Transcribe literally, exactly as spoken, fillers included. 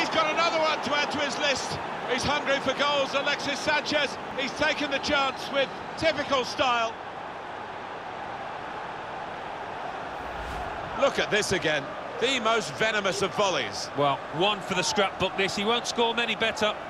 got another one to add to his list. He's hungry for goals, Alexis Sanchez. He's taken the chance with typical style. Look at this again. The most venomous of volleys. Well, one for the scrapbook this. He won't score many better.